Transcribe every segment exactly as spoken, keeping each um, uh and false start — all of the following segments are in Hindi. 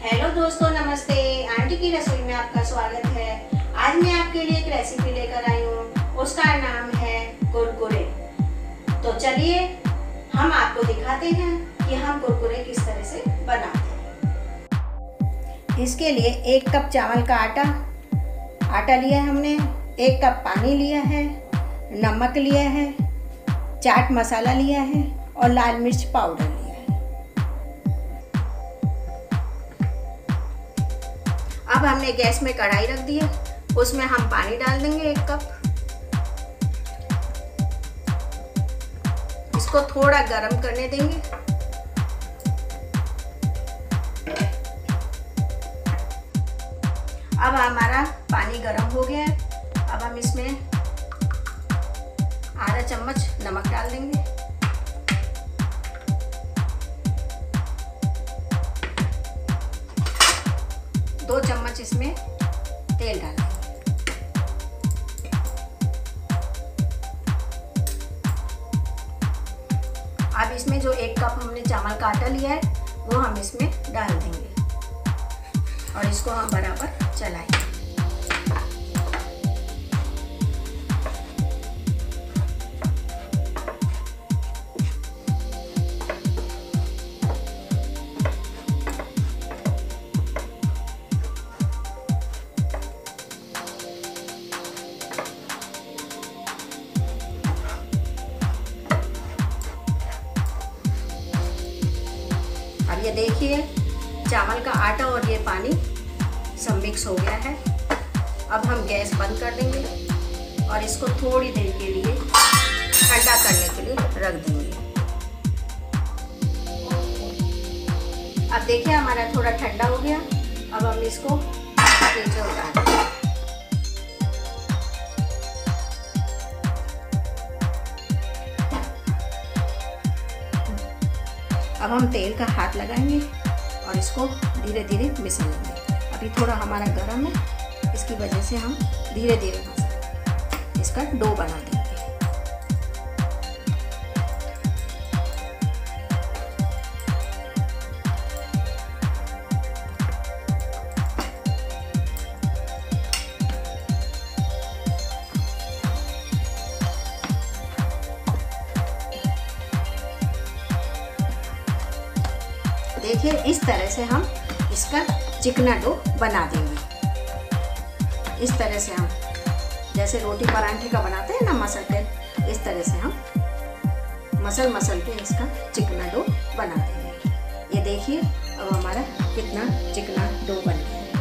हेलो दोस्तों, नमस्ते। आंटी की रसोई में आपका स्वागत है। आज मैं आपके लिए एक रेसिपी लेकर आई हूँ, उसका नाम है कुरकुरे। तो चलिए हम आपको दिखाते हैं कि हम कुरकुरे किस तरह से बनाते हैं। इसके लिए एक कप चावल का आटा आटा लिया है हमने, एक कप पानी लिया है, नमक लिया है, चाट मसाला लिया है और लाल मिर्च पाउडर लिया है। अब हमने गैस में कढ़ाई रख दी है, उसमें हम पानी डाल देंगे एक कप। इसको थोड़ा गर्म करने देंगे। अब हमारा पानी गर्म हो गया है। अब हम इसमें आधा चम्मच नमक डाल देंगे। दो चम्मच इसमें तेल डाल देंगे। अब इसमें जो एक कप हमने चावल का आटा लिया है वो हम इसमें डाल देंगे और इसको हम बराबर चलाएंगे। अब ये देखिए चावल का आटा और ये पानी सब मिक्स हो गया है। अब हम गैस बंद कर देंगे और इसको थोड़ी देर के लिए ठंडा करने के लिए रख देंगे। अब देखिए हमारा थोड़ा ठंडा हो गया। अब हम इसको नीचे उतार देंगे। अब हम तेल का हाथ लगाएंगे और इसको धीरे धीरे मिसल लेंगे। अभी थोड़ा हमारा गर्म है, इसकी वजह से हम धीरे धीरे मसल इसका डो बना देंगे। देखिए इस तरह से हम इसका चिकना डो बना देंगे। इस तरह से हम जैसे रोटी परांठे का बनाते हैं ना मसल के, इस तरह से हम मसल मसल के इसका चिकना डो बना देंगे। ये देखिए अब हमारा कितना चिकना डो बन गया है।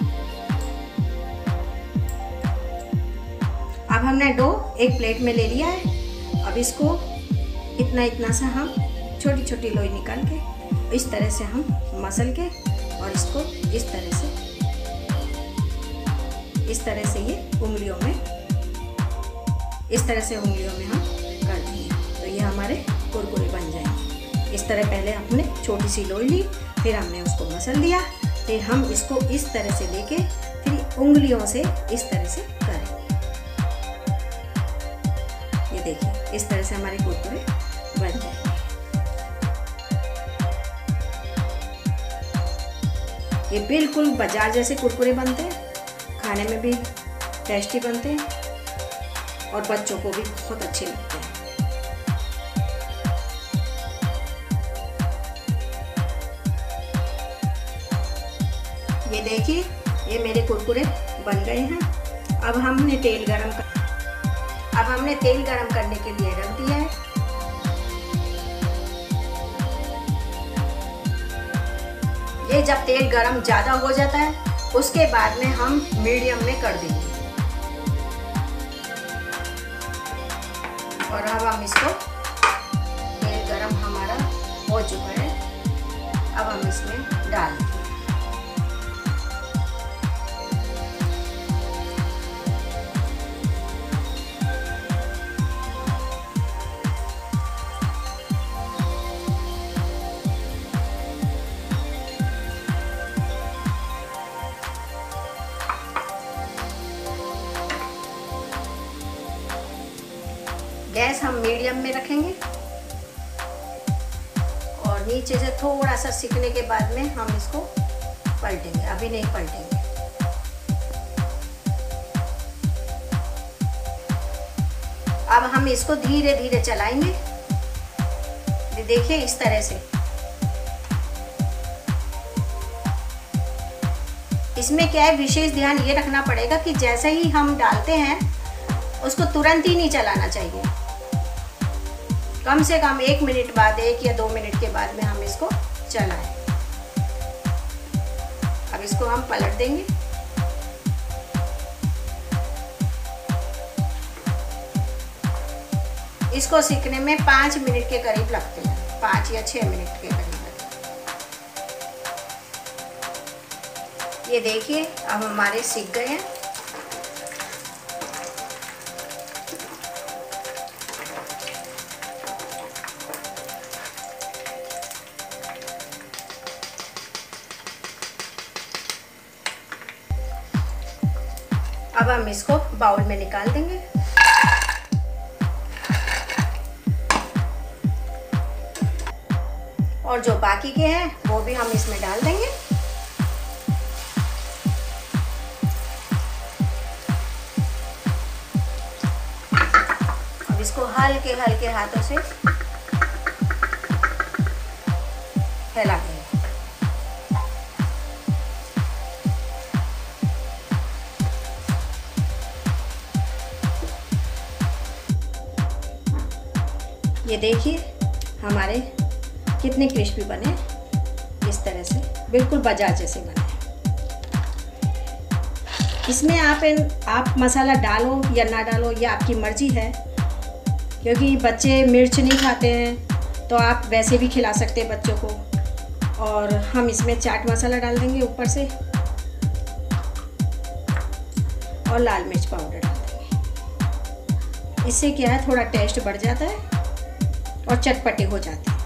अब हमने डो एक प्लेट में ले लिया है। अब इसको इतना इतना सा हम छोटी छोटी लोई निकाल के इस तरह से हम मसल के और इसको इस तरह से इस तरह से ये उंगलियों में इस तरह से उंगलियों में हम कर देंगे तो ये हमारे कुरकुरे बन जाएंगे। इस तरह पहले हमने छोटी सी लोई ली, फिर हमने उसको मसल दिया, फिर हम इसको इस तरह से लेके फिर उंगलियों से इस तरह से करेंगे। ये देखिए इस तरह से हमारे कुरकुरे बन जाएंगे। ये बिल्कुल बाजार जैसे कुरकुरे बनते हैं, खाने में भी टेस्टी बनते हैं और बच्चों को भी बहुत अच्छे लगते हैं। ये देखिए ये मेरे कुरकुरे बन गए हैं। अब हमने तेल गरम कर अब हमने तेल गरम करने के लिए रख दिया है। ये जब तेल गरम ज़्यादा हो जाता है उसके बाद में हम मीडियम में कर देंगे और अब हम इसको तेल गरम हमारा हो चुका है। अब हम इसमें डाल देंगे। गैस हम मीडियम में रखेंगे और नीचे से थोड़ा सा सिकने के बाद में हम इसको पलटेंगे, अभी नहीं पलटेंगे। अब हम इसको धीरे धीरे चलाएंगे। देखिए इस तरह से। इसमें क्या है, विशेष ध्यान ये रखना पड़ेगा कि जैसे ही हम डालते हैं उसको तुरंत ही नहीं चलाना चाहिए। कम से कम एक मिनट बाद, एक या दो मिनट के बाद में हम इसको चलाएं। अब इसको हम पलट देंगे। इसको सीखने में पाँच मिनट के करीब लगते हैं, पाँच या छः मिनट के करीब लगते हैं। ये देखिए अब हमारे सीख गए हैं। अब हम इसको बाउल में निकाल देंगे। और जो बाकी के हैं वो भी हम इसमें डाल देंगे। अब इसको हल्के हल्के हाथों से फैला देंगे। ये देखिए हमारे कितने क्रिस्पी बने, इस तरह से बिल्कुल बाजार जैसे बने। इसमें आप आप मसाला डालो या ना डालो ये आपकी मर्जी है, क्योंकि बच्चे मिर्च नहीं खाते हैं तो आप वैसे भी खिला सकते हैं बच्चों को। और हम इसमें चाट मसाला डाल देंगे ऊपर से और लाल मिर्च पाउडर डाल देंगे। इससे क्या है, थोड़ा टेस्ट बढ़ जाता है और चटपटे हो जाते हैं।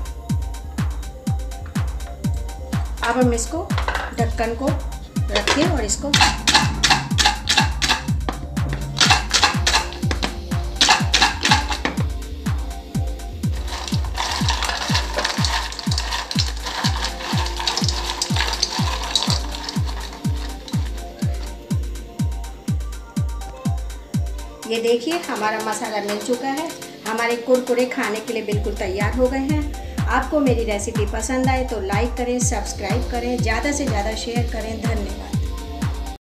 अब हम इसको ढक्कन को रखें और इसको ये देखिए हमारा मसाला मिल चुका है। हमारे कुरकुरे खाने के लिए बिल्कुल तैयार हो गए हैं। आपको मेरी रेसिपी पसंद आए तो लाइक करें, सब्सक्राइब करें, ज़्यादा से ज़्यादा शेयर करें। धन्यवाद।